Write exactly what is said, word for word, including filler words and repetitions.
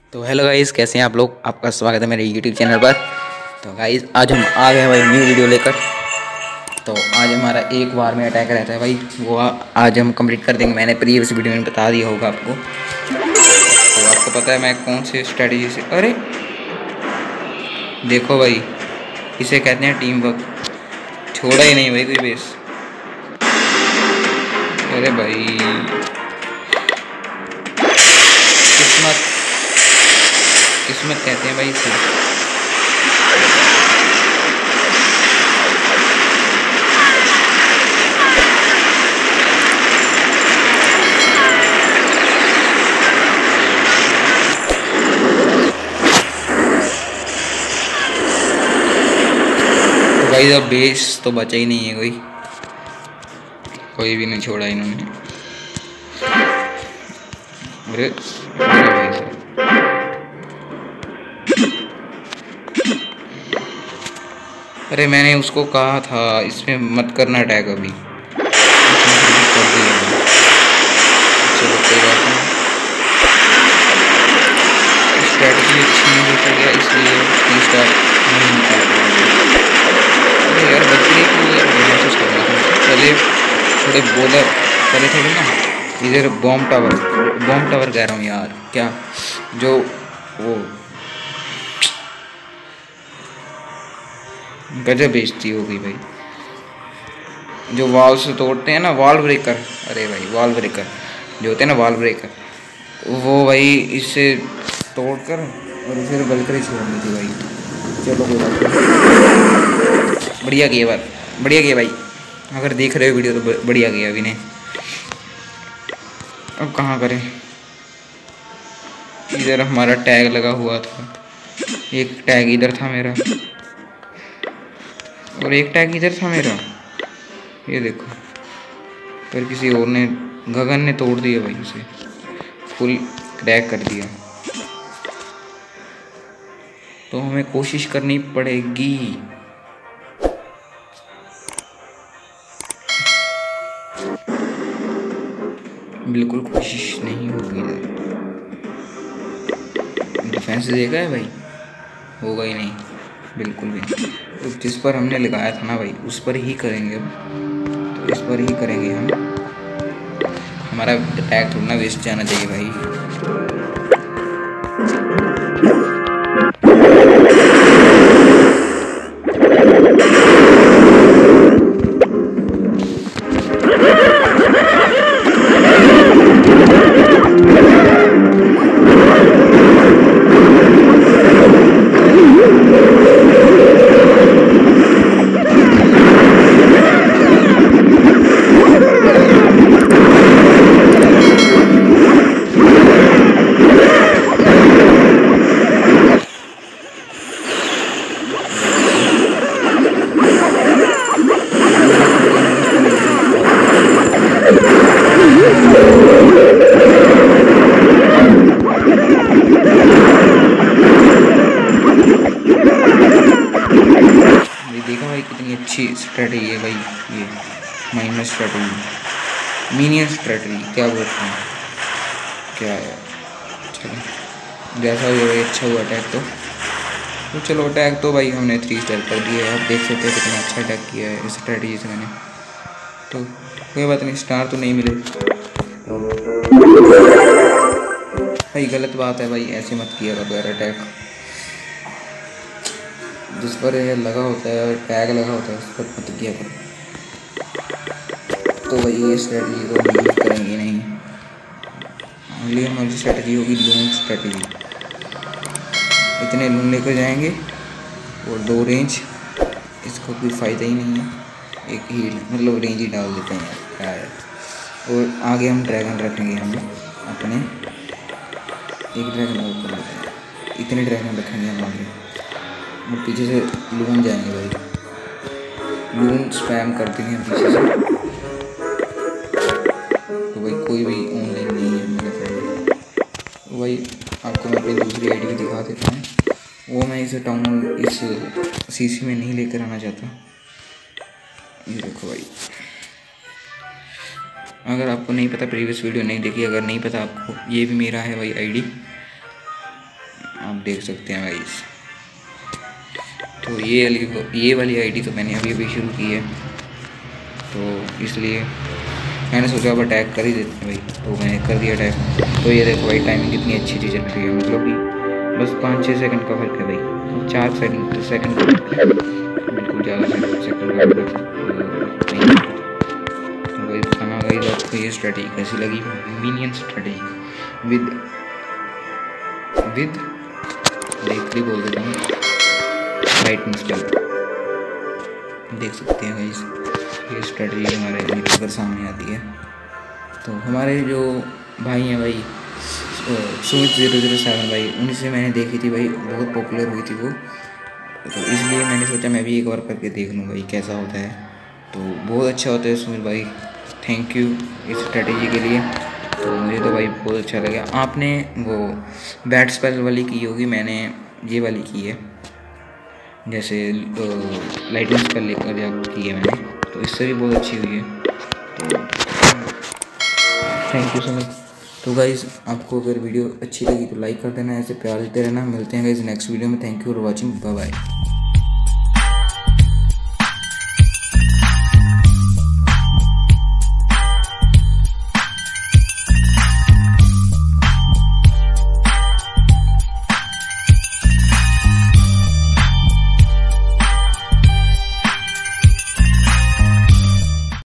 तो hello guys, कैसे हैं आप लोग। आपका स्वागत है मेरे यूट्यूब चैनल पर। तो गाइस आज हम आ गए हैं भाई न्यू वीडियो लेकर। तो आज हमारा एक बार में अटैक रहता है भाई, वो आ, आज हम कंप्लीट कर देंगे। मैंने प्रीवियस वीडियो में बता दिया होगा आपको। तो आपको पता है मैं कौन सी स्ट्रेटजी से, अरे देखो भाई, इसे कहते हैं टीम वर्क। छोड़ा ही नहीं भाई कोई बेस। अरे भाई किस्मत, किस्मत कहते हैं भाई इसे। तो भाई अब बेस तो बचा ही नहीं है, कोई कोई भी नहीं छोड़ा इन्होंने। अरे अरे भाई साहब, अरे मैंने उसको कहा था इसमें मत करना अटैक, अभी कर दिया। चलो कोई बात नहीं, स्ट्रैटेजी अच्छी नहीं देखा गया इसलिए तीन स्टार नहीं निकाल पाएंगे। अरे यार बकरी को यार मैसेज करना था पहले, थोड़े बॉलर पहले थोड़े ना। इधर बॉम्ब टावर, बॉम्ब टावर कह रहा हूँ यार, क्या जो वो गजब बेइज्जती हो गई भाई। जो वॉल से तोड़ते हैं ना, वॉल ब्रेकर, अरे भाई वॉल ब्रेकर जो होते हैं ना, वॉल ब्रेकर, वो भाई इससे तोड़कर और फिर बलकरी छोड़ दी थी भाई। चलो कोई बात नहीं, बढ़िया किया बात, बढ़िया किया भाई। अगर देख रहे हो वीडियो तो बढ़िया किया अभी ने। अब कहाँ करें, इधर हमारा टैग लगा हुआ था, एक टैग इधर था मेरा और एक टैग इधर था मेरा, ये देखो। पर किसी और ने, गगन ने तोड़ दिया भाई, उसे फुल क्रैक कर दिया। तो हमें कोशिश करनी पड़ेगी। बिल्कुल कोशिश नहीं होगी। डिफेंस देगा है भाई, होगा ही नहीं, बिल्कुल भी नहीं। तो जिस पर हमने लगाया था ना भाई, उस पर ही करेंगे अब। तो इस पर ही करेंगे हम। हमारा अटैक थोड़ा ना वेस्ट जाना चाहिए भाई। कितनी अच्छी स्ट्रेटजी है भाई ये, माइनर स्ट्रेटजी, मीनियन स्ट्रेटजी क्या बोलते हैं, क्या है। चलो जैसा भी भाई, अच्छा हुआ अटैक तो तो चलो अटैक तो भाई हमने थ्री स्टार कर दिया है। आप देख सकते हैं कितना अच्छा अटैक किया है इस स्ट्रेटजी से मैंने। तो कोई बात नहीं, स्टार तो नहीं मिले भाई, गलत बात है भाई, ऐसे मत किया करो अटैक। जिस पर यह लगा होता है और टैग लगा होता है उस पर मत किया करो। तो भाई ये स्ट्रेटजी तो हम यूज़ करेंगे नहीं। अगली हमारी स्ट्रेटजी होगी लून स्ट्रेटजी। इतने लून लेकर जाएंगे और दो रेंज, इसको कोई फ़ायदा ही नहीं है। एक ही मतलब रेंज ही डाल देते हैं क्या है। और आगे हम ड्रैगन रखेंगे, हम अपने एक ड्रैगन और कर लेते हैं, इतने ड्रैगन रखेंगे हम आगे और पीछे से लून जाएंगे भाई, लून स्पैम कर देंगे हम पीछे से। तो भाई कोई भी ऑनलाइन नहीं है मेरे फ्रेंड। तो भाई आपको मैं अपनी दूसरी आईडी भी दिखा देता हूँ, वो मैं इसे टाउन इस सीसी में नहीं लेकर आना चाहता। ये देखो भाई, अगर आपको नहीं पता, प्रीवियस वीडियो नहीं देखी, अगर नहीं पता आपको, ये भी मेरा है भाई आईडी। देख सकते हैं गाइस। तो ये वाली ये वाली आईडी तो मैंने अभी अभी शुरू की है, तो इसलिए मैंने सोचा अब अटैक कर ही देते हैं भाई, तो मैंने कर दिया अटैक। तो ये देखो भाई टाइमिंग कितनी अच्छी चीज़ चल रही है, मतलब कि बस पाँच छः सेकंड का फर्क है भाई, चार सेकंड सेकंड का फर्क है, बिल्कुल ज़्यादा सेकंड सेकंड का फर्क नहीं। तो भाई खाना गाइस आपको ये स्ट्रेटेजी कैसी लगी, minion strategy with with likely बोल देता हूँ लाइटनिंग स्पेल, देख सकते हैं गाइस ये स्ट्रेटेजी हमारे निकल सामने आती है। तो हमारे जो भाई हैं भाई सुमित जीरो जीरो सेवन भाई, उनसे मैंने देखी थी भाई, बहुत पॉपुलर हुई थी वो, तो इसलिए मैंने सोचा मैं भी एक बार करके देख लूँ भाई कैसा होता है। तो बहुत अच्छा होता है सुमित भाई, थैंक यू इस स्ट्रेटेजी के लिए। तो मुझे तो भाई बहुत अच्छा लगा। आपने वो बैट स्पेल वाली की होगी, मैंने ये वाली की है, जैसे लाइटनिंग स्पेल लेकर की है मैंने, तो इससे भी बहुत अच्छी हुई है। तो थैंक यू सो मच। तो गाइज़ आपको अगर वीडियो अच्छी लगी तो लाइक कर देना, ऐसे प्यार देते रहना। मिलते हैं गाइज़ नेक्स्ट वीडियो में। Thank you for watching, bye bye.